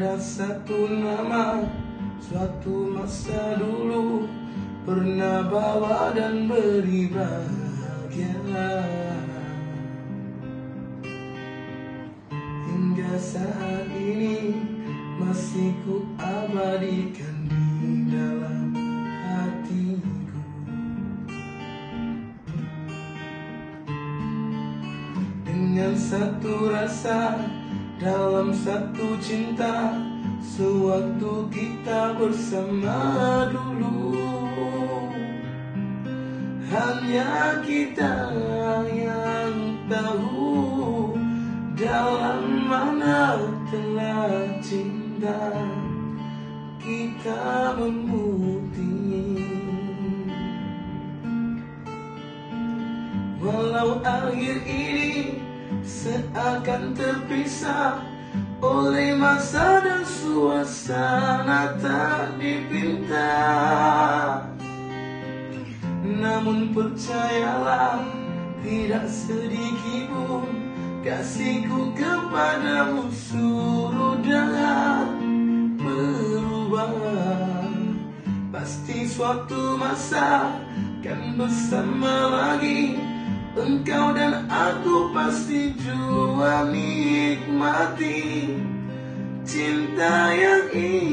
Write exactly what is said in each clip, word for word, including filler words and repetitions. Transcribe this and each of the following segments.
Ada satu nama, suatu masa dulu pernah bawa dan beri bahagia. Hingga saat ini masih ku abadikan di dalam hatiku. Dengan satu rasa, dalam satu cinta, sewaktu kita bersama dulu. Hanya kita yang tahu dalam mana telah cinta kita memutih. Walau akhir ini seakan terpisah oleh masa dan suasana tak dipinta, namun percayalah, tidak sedikit pun kasihku kepadamu sudah berubah. Pasti suatu masa kan bersama lagi, engkau dan aku pasti jua nikmati cinta yang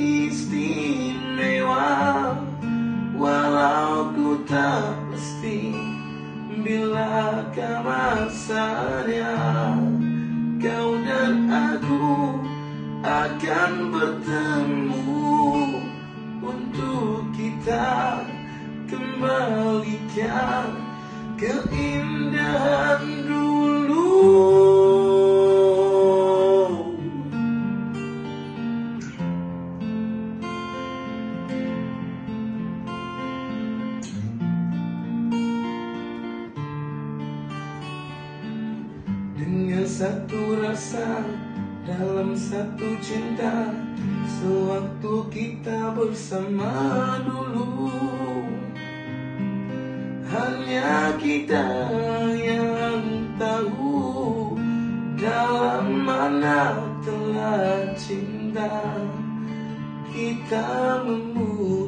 istimewa. Walau ku tak pasti bilakah masanya kau dan aku akan bertemu untuk kita kembalikan keindahan dulu. Dengan satu rasa, dalam satu cinta, sewaktu kita bersama dulu. Hanya kita yang tahu dalam mana telah cinta kita memulai.